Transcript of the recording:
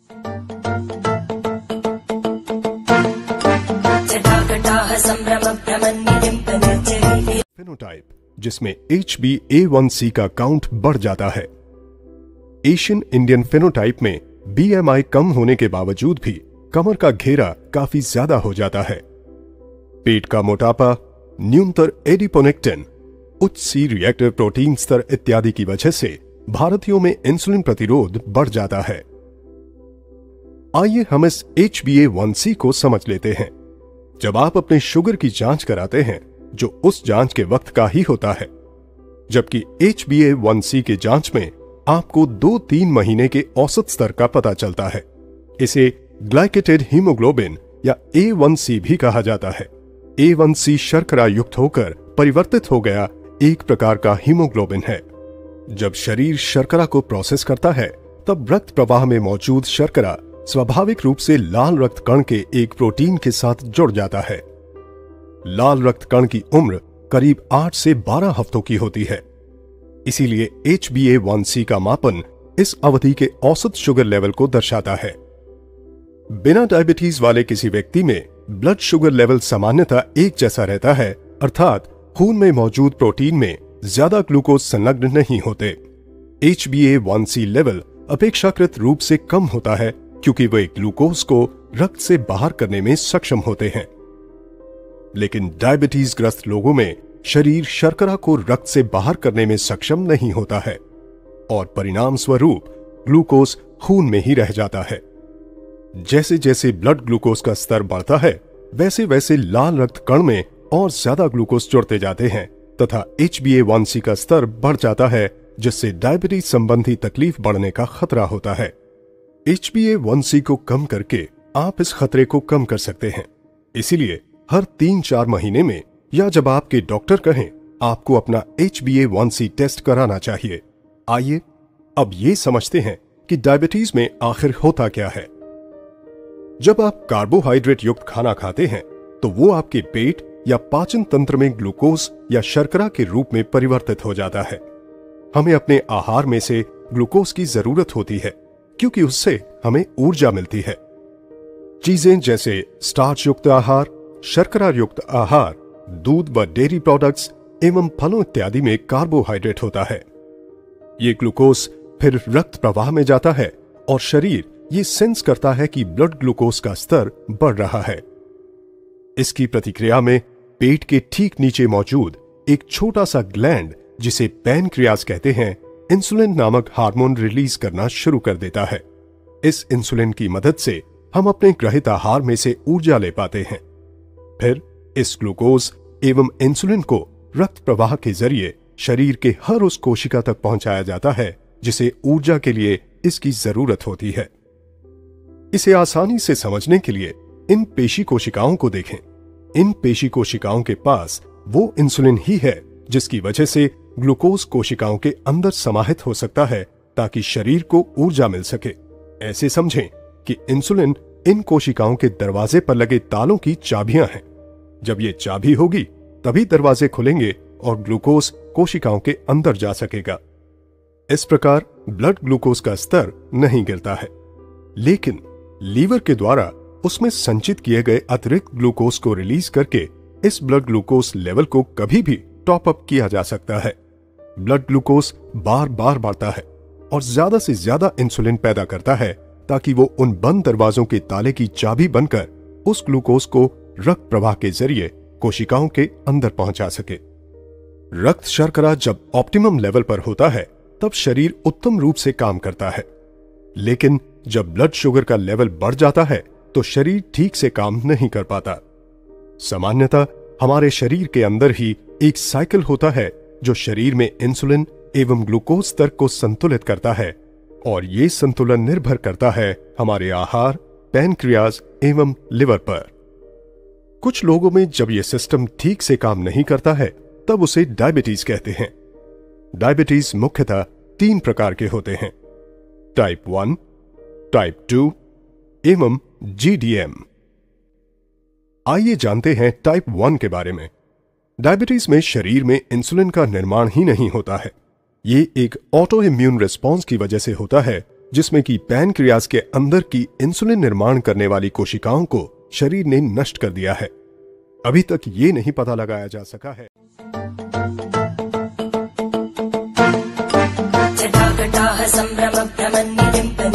Phenotype, जिसमें HbA1c का count बढ़ जाता है। एशियन इंडियन फेनोटाइप में BMI कम होने के बावजूद भी कमर का घेरा काफी ज्यादा हो जाता है। पेट का मोटापा, न्यूनतर एडिपोनेक्टिन, उच्च सी रिएक्टिव प्रोटीन स्तर इत्यादि की वजह से भारतीयों में इंसुलिन प्रतिरोध बढ़ जाता है। आइए हम इस HbA1c को समझ लेते हैं। जब आप अपने शुगर की जांच कराते हैं, जो उस जांच के वक्त का ही होता है, जबकि HbA1c के जांच में आपको 2-3 महीने के औसत स्तर का पता चलता है। इसे ग्लाइकेटेड हीमोग्लोबिन या A1c भी कहा जाता है। A1c शर्करा युक्त होकर परिवर्तित हो गया एक प्रकार का हीमोग्लोबिन है। जब शरीर शर्करा को प्रोसेस करता है, तब रक्त प्रवाह में मौजूद शर्करा स्वाभाविक रूप से लाल रक्त कण के एक प्रोटीन के साथ जुड़ जाता है। लाल रक्त कण की उम्र करीब 8 से 12 हफ्तों की होती है। इसीलिए HbA1c का मापन इस अवधि के औसत शुगर लेवल को दर्शाता है। बिना डायबिटीज वाले किसी व्यक्ति में ब्लड शुगर लेवल सामान्यतः एक जैसा रहता है, अर्थात खून में मौजूद प्रोटीन में ज्यादा ग्लूकोज संलग्न नहीं होते। HbA1c लेवल अपेक्षाकृत रूप से कम होता है, क्योंकि वे ग्लूकोज को रक्त से बाहर करने में सक्षम होते हैं। लेकिन डायबिटीज ग्रस्त लोगों में शरीर शर्करा को रक्त से बाहर करने में सक्षम नहीं होता है और परिणाम स्वरूप ग्लूकोज खून में ही रह जाता है। जैसे जैसे ब्लड ग्लूकोज का स्तर बढ़ता है, वैसे वैसे लाल रक्त कण में और ज्यादा ग्लूकोज जुड़ते जाते हैं तथा HbA1c का स्तर बढ़ जाता है, जिससे डायबिटीज संबंधी तकलीफ बढ़ने का खतरा होता है। HbA1c को कम करके आप इस खतरे को कम कर सकते हैं। इसीलिए हर 3-4 महीने में या जब आपके डॉक्टर कहें, आपको अपना HbA1c टेस्ट कराना चाहिए। आइए अब ये समझते हैं कि डायबिटीज में आखिर होता क्या है। जब आप कार्बोहाइड्रेट युक्त खाना खाते हैं, तो वो आपके पेट या पाचन तंत्र में ग्लूकोज या शर्करा के रूप में परिवर्तित हो जाता है। हमें अपने आहार में से ग्लूकोज की जरूरत होती है, क्योंकि उससे हमें ऊर्जा मिलती है। चीजें जैसे स्टार्च युक्त आहार, शर्करा युक्त आहार, दूध व डेयरी प्रोडक्ट्स एवं फलों इत्यादि में कार्बोहाइड्रेट होता है। ये ग्लूकोज फिर रक्त प्रवाह में जाता है और शरीर ये सेंस करता है कि ब्लड ग्लूकोज का स्तर बढ़ रहा है। इसकी प्रतिक्रिया में पेट के ठीक नीचे मौजूद एक छोटा सा ग्लैंड, जिसे पैनक्रियाज कहते हैं, इंसुलिन नामक हार्मोन रिलीज करना शुरू कर देता है। इस इंसुलिन की मदद से हम अपने ग्रहित आहार में से ऊर्जा ले पाते हैं। फिर इस ग्लूकोज एवं इंसुलिन को रक्त प्रवाह के जरिए शरीर के हर उस कोशिका तक पहुंचाया जाता है, जिसे ऊर्जा के लिए इसकी जरूरत होती है। इसे आसानी से समझने के लिए इन पेशी कोशिकाओं को देखें। इन पेशी कोशिकाओं के पास वो इंसुलिन ही है जिसकी वजह से ग्लूकोज कोशिकाओं के अंदर समाहित हो सकता है, ताकि शरीर को ऊर्जा मिल सके। ऐसे समझें कि इंसुलिन इन कोशिकाओं के दरवाजे पर लगे तालों की चाबियां हैं। जब ये चाबी होगी, तभी दरवाजे खुलेंगे और ग्लूकोज कोशिकाओं के अंदर जा सकेगा। इस प्रकार ब्लड ग्लूकोज का स्तर नहीं गिरता है, लेकिन लीवर के द्वारा उसमें संचित किए गए अतिरिक्त ग्लूकोज को रिलीज करके इस ब्लड ग्लूकोज लेवल को कभी भी टॉप अप किया जा सकता है। ब्लड ग्लूकोज बार बार बढ़ता है और ज्यादा से ज्यादा इंसुलिन पैदा करता है, ताकि वो उन बंद दरवाजों के ताले की चाबी बनकर उस ग्लूकोज को रक्त प्रवाह के जरिए कोशिकाओं के अंदर पहुंचा सके। रक्त शर्करा जब ऑप्टिमम लेवल पर होता है, तब शरीर उत्तम रूप से काम करता है। लेकिन जब ब्लड शुगर का लेवल बढ़ जाता है, तो शरीर ठीक से काम नहीं कर पाता। सामान्यतः हमारे शरीर के अंदर ही एक साइकिल होता है, जो शरीर में इंसुलिन एवं ग्लूकोज स्तर को संतुलित करता है, और ये संतुलन निर्भर करता है हमारे आहार, पैनक्रियाज एवं लिवर पर। कुछ लोगों में जब यह सिस्टम ठीक से काम नहीं करता है, तब उसे डायबिटीज कहते हैं। डायबिटीज मुख्यतः 3 प्रकार के होते हैं: टाइप 1, टाइप 2 एवं GDM। आइए जानते हैं टाइप 1 के बारे में। डायबिटीज में शरीर में इंसुलिन का निर्माण ही नहीं होता है। ये एक ऑटो इम्यून रिस्पॉन्स की वजह से होता है, जिसमें कि पैनक्रियाज के अंदर की इंसुलिन निर्माण करने वाली कोशिकाओं को शरीर ने नष्ट कर दिया है। अभी तक ये नहीं पता लगाया जा सका है। जटाकटाः सम्भ्रमभ्रमन्निलिम्पन्